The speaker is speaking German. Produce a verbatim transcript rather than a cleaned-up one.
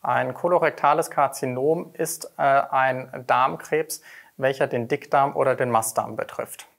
Ein kolorektales Karzinom ist äh, ein Darmkrebs, welcher den Dickdarm oder den Mastdarm betrifft.